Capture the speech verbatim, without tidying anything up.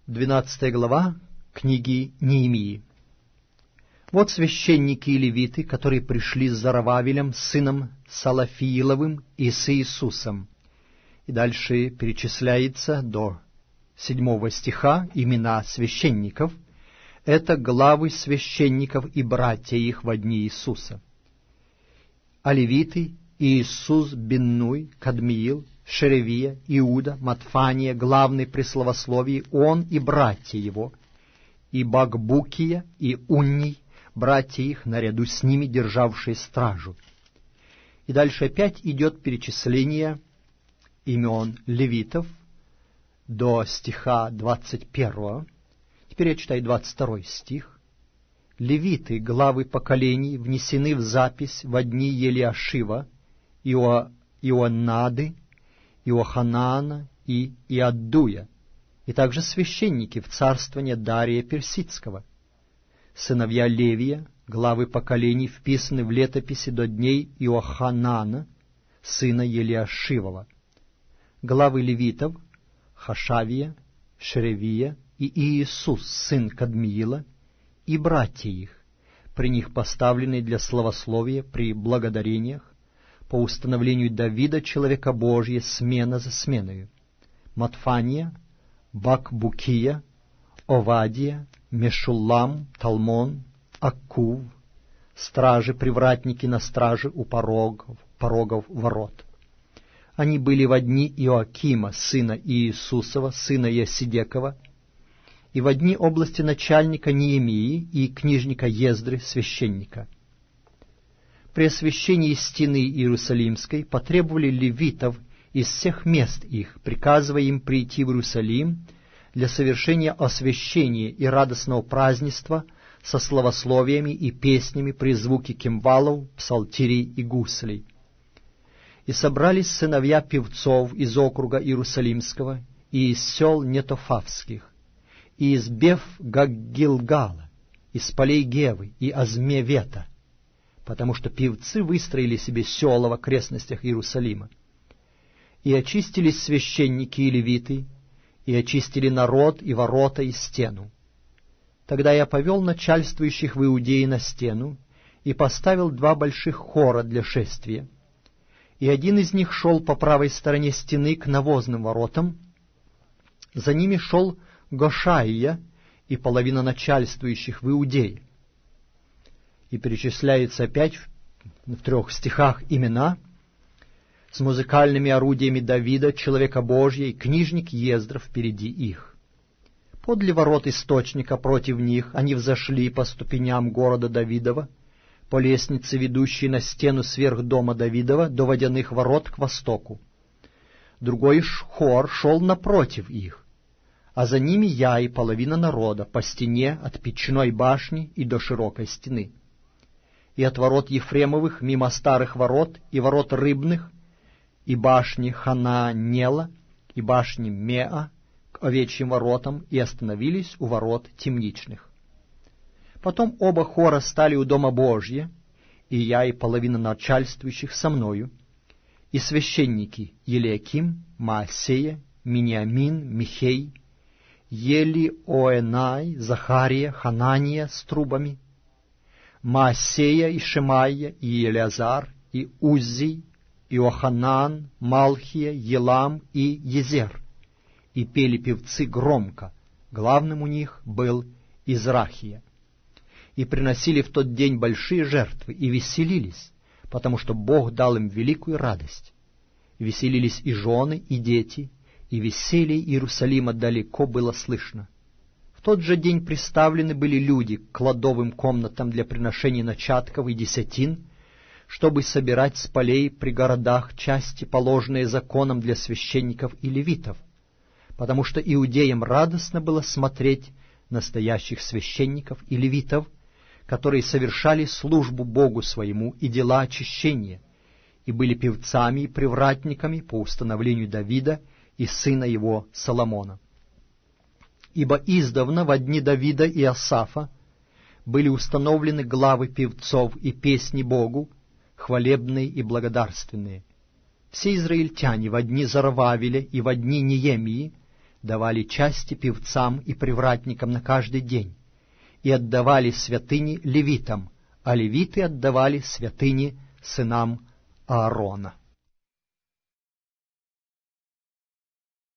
двенадцатая глава книги Нehемии. Вот священники и левиты, которые пришли с Зоровавелем, сыном Салафииловым, и с Иисусом. И дальше перечисляется до седьмого стиха имена священников. Это главы священников и братья их во дни Иисуса. А левиты — Иисус, Биннуй, Кадмиил, Шеревия, Иуда, Матфания, главный при словословии, он и братья его, и Бакбукия, и Унний, братья их, наряду с ними державшие стражу. И дальше опять идет перечисление имен левитов до стиха двадцать первого. Теперь я читаю двадцать второй стих. Левиты, главы поколений, внесены в запись во дни Елиашива, Ио... Ионады, Иоханана и Иаддуя, и также священники в царствование Дария Персидского. Сыновья Левия, главы поколений, вписаны в летописи до дней Иоханана, сына Елиашивова. Главы левитов — Хашавия, Шеревия и Иисус, сын Кадмиила, и братья их, при них поставленные для славословия при благодарениях, по установлению Давида, человека Божия, смена за сменою. Матфания, Бакбукия, Овадия, Мешуллам, Талмон, Аккув, стражи-привратники на страже у порогов, порогов ворот. Они были во дни Иоакима, сына Иисусова, сына Ясидекова, и во дни области начальника Нehемии и книжника Ездры, священника. При освящении стены Иерусалимской потребовали левитов из всех мест их, приказывая им прийти в Иерусалим для совершения освящения и радостного празднества со славословиями и песнями при звуке кимвалов, псалтирей и гуслей. И собрались сыновья певцов из округа Иерусалимского и из сел Нетофавских, и из Беф-Гаггилгала, из полей Гевы и Азмевета, потому что певцы выстроили себе села в окрестностях Иерусалима. И очистились священники и левиты, и очистили народ и ворота и стену. Тогда я повел начальствующих в Иудее на стену и поставил два больших хора для шествия. И один из них шел по правой стороне стены к навозным воротам, за ними шел Гошаия и половина начальствующих в Иудее. И перечисляются опять в, в трех стихах имена с музыкальными орудиями Давида, человека Божия, и книжник Ездра впереди их. Подле ворот источника против них они взошли по ступеням города Давидова, по лестнице, ведущей на стену сверх дома Давидова, до водяных ворот к востоку. Другой хор шел напротив их, а за ними я и половина народа по стене от печной башни и до широкой стены. И от ворот Ефремовых мимо старых ворот и ворот рыбных, и башни Хананела, и башни Меа к овечьим воротам, и остановились у ворот темничных. Потом оба хора стали у дома Божья, и я и половина начальствующих со мною, и священники Елиаким, Маасея, Миниамин, Михей, Елиоэнай, Захария, Ханания с трубами, Маасея и Шемайя, и Елиазар, и Уззи, Иоханан, Малхия, Елам и Езер. И пели певцы громко, главным у них был Израхия. И приносили в тот день большие жертвы, и веселились, потому что Бог дал им великую радость. Веселились и жены, и дети, и веселье Иерусалима далеко было слышно. В тот же день приставлены были люди к кладовым комнатам для приношений начатков и десятин, чтобы собирать с полей при городах части, положенные законом для священников и левитов, потому что иудеям радостно было смотреть настоящих священников и левитов, которые совершали службу Богу своему и дела очищения, и были певцами и привратниками по установлению Давида и сына его Соломона. Ибо издавна во дни Давида и Асафа были установлены главы певцов и песни Богу, хвалебные и благодарственные. Все израильтяне во дни Зоровавеля и во дни Нehемии давали части певцам и привратникам на каждый день, и отдавали святыни левитам, а левиты отдавали святыни сынам Аарона.